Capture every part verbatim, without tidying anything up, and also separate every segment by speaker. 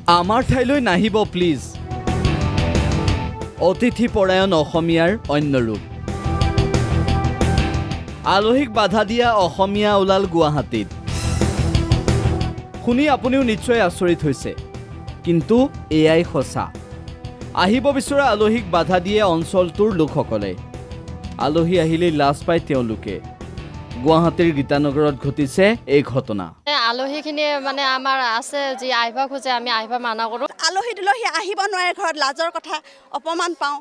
Speaker 1: আমাৰ ঠাইলৈ নাহিব প্লিজ অতিথি পৰায়ণ অসমীয়াৰ অন্য ৰূপ আলোহিক বাধা দিয়া অসমীয়া ওলাল গুৱাহাটীত শুনি আপুনিও নিশ্চয় আচৰিত হৈছে কিন্তু এয়াই সঁচা আহিব বিচৰা আলোহিক বাধা দিয়ে অঞ্চলটোৰ লোকসকলে আলোহি আহিলে লাজ পায় তেওঁলোকে গুৱাহাটীৰ গীতানগৰত ঘটিছে এই ঘটনা
Speaker 2: আলোহিখিনি মানে আমাৰ আছে যি আহিব খোজে আমি আহিব মানা কৰো
Speaker 3: আলোহি দুলহি আহিব নোৱাৰে ঘৰত লাজৰ কথা অপমান পাওঁ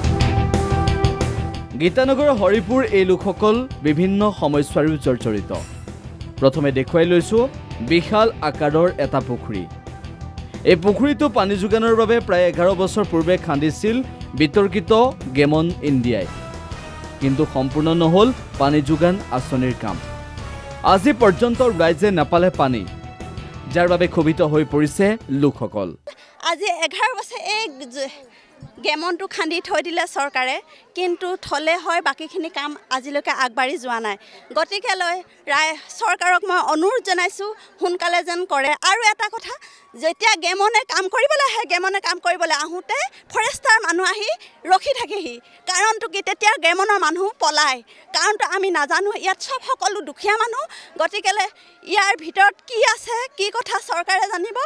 Speaker 1: গীতানগৰৰ হৰিপুৰ এই লোকসকল বিভিন্ন সমস্যাৰো জৰ্জৰিত প্ৰথমে দেখুৱাই লৈছো বিশাল আকাৰৰ এটা পুখুৰী এই পুখুৰীটো পানী যোগানৰ বাবে প্ৰায় এঘাৰ বছৰ পূৰ্বে খান্দিছিল বিতৰ্কিত গেমন ইণ্ডিয়াই কিন্তু সম্পূৰ্ণ নহল পানী যোগান আঁচনিৰ কাম আজি পৰ্যন্ত ৰাইজে নাপালে পানী যাৰ বাবে ক্ষোভিত হৈ পৰিছে লোকসকল
Speaker 3: আজি এঘাৰ বছৰ এই গেমনটো খান্দি থৈ দিলে চৰকাৰে কিন্তু থলে হয় বাকিখিনি কাম আজিলৈকে আগবাঢ়ি যোৱা নাই গতিকে লৈ ৰায় চৰকাৰক মই অনুৰোধ জনাইছোঁ সোনকালে যেন কৰে আৰু এটা কথা যেতিয়া গেমনে কাম কৰিবলৈ আহে গেমনে কাম কৰিবলৈ আহোঁতে ফৰেষ্টাৰ মানুহ আহি ৰখি থাকেহি কাৰণটো কি তেতিয়া গেমনৰ মানুহ পলায় কাৰণটো আমি নাজানো ইয়াত চব সকলো দুখীয়া মানুহ গতিকেলৈ ইয়াৰ ভিতৰত কি আছে কি কথা চৰকাৰে জানিব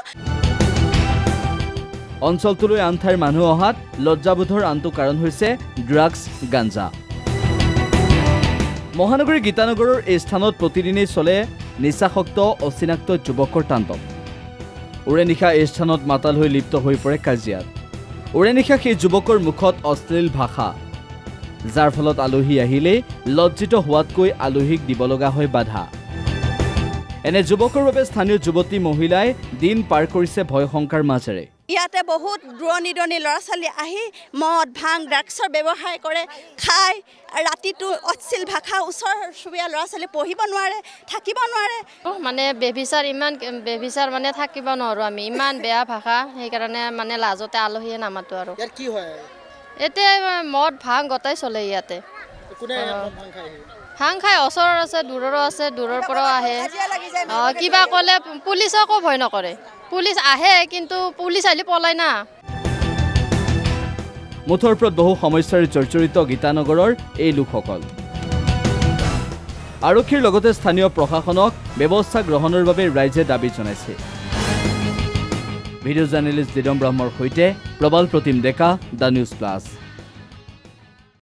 Speaker 1: অঞ্চলটোলৈ আন ঠাইৰ মানুহ অহাত লজ্জাবোধৰ আনটো কাৰণ হৈছে ড্ৰাগছ গাঞ্জা মহানগৰীৰ গীতানগৰৰ এই স্থানত প্ৰতিদিনেই চলে নিচাসক্ত অচিনাক্ত যুৱকৰ তাণ্ডৱ উৰে নিশা এই স্থানত মাতাল হৈ লিপ্ত হৈ পৰে কাজিয়াত উৰে নিশা সেই যুৱকৰ মুখত অশ্লীল ভাষা যাৰ ফলত আলোহী আহিলেই লজ্জিত হোৱাতকৈ আলোহীক দিব লগা হয় বাধা এনে যুৱকৰ বাবে স্থানীয় যুৱতী মহিলাই দিন পাৰ কৰিছে ভয় শংকাৰ মাজেৰে
Speaker 3: ইয়াতে বহুত দূৰণি দূৰণি ল'ৰা ছোৱালী আহি মদ ভাং ড্ৰাগছৰ ব্যৱসায় কৰে খাই ৰাতিটো অশ্লীল ভাষা ওচৰ চুবুৰীয়া ল'ৰা ছোৱালী পঢ়িব নোৱাৰে থাকিব নোৱাৰে
Speaker 2: মানে বেবিচাৰ ইমান বেবিচাৰ মানে থাকিব নোৱাৰো আমি ইমান বেয়া ভাষা সেইকাৰণে মানে লাজতে আলোহীয়ে নামাতো আৰু
Speaker 4: ইয়াৰ কি হয়
Speaker 2: এতিয়া মদ ভাং গটাই চলে ইয়াতে
Speaker 4: কোনে ভাং খায়
Speaker 2: ভাং খাই ওচৰৰ আছে দূৰৰো আছে দূৰৰ পৰাও আহে কিবা ক'লে পুলিচকো ভয় নকৰে পুলিচ আহে কিন্তু পুলিচ আহিলে পলাই না
Speaker 1: মুঠৰ ওপৰত বহু সমস্যাৰ জৰ্জৰিত গীতানগৰৰ এই লোকসকল আৰক্ষীৰ লগতে স্থানীয় প্ৰশাসনক ব্যৱস্থা গ্ৰহণৰ বাবে ৰাইজে দাবী জনাইছে ভিডিঅ' জাৰ্নেলিষ্ট দিদম ব্ৰহ্মৰ সৈতে প্ৰবল Pratim Deka the News plus.